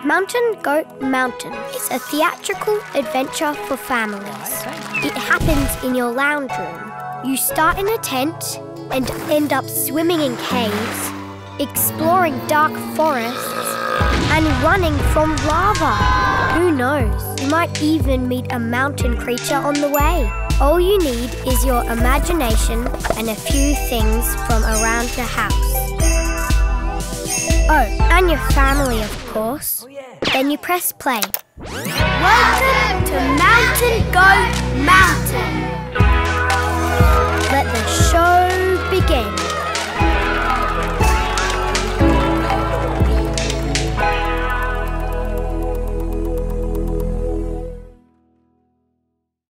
Mountain Goat Mountain is a theatrical adventure for families. It happens in your lounge room. You start in a tent and end up swimming in caves, exploring dark forests, and running from lava. Who knows? You might even meet a mountain creature on the way. All you need is your imagination and a few things from around the house. Oh, and your family, of course. Then you press play. Welcome to Mountain Goat Mountain.